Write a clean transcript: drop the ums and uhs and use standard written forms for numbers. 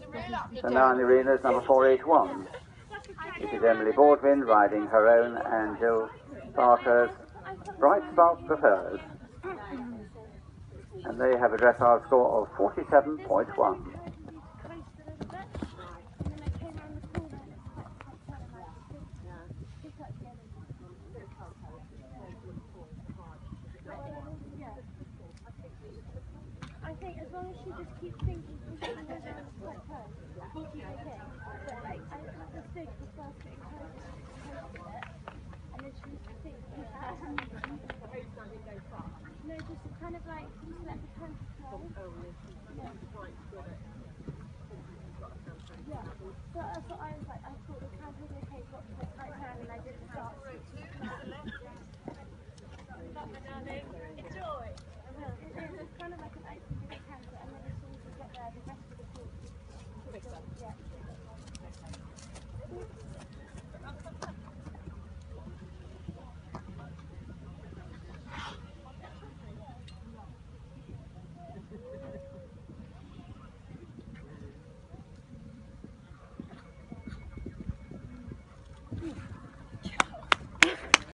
So now in the arena is number 481. It is Emily Boardman riding her own and Jill Barker's Bright Spark Preferred. And they have a dressage score of 47.1. I think as long as she just keeps thinking she's going to go down quite close, she's okay. But like, I understood she was first getting close to it, and then she was thinking, no, just kind of like, just let the close go. Yeah.